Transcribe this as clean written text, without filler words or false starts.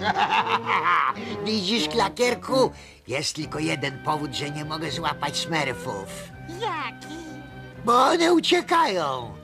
Widzisz, Klakierku? Jest tylko jeden powód, że nie mogę złapać smerfów. Jaki? Bo one uciekają.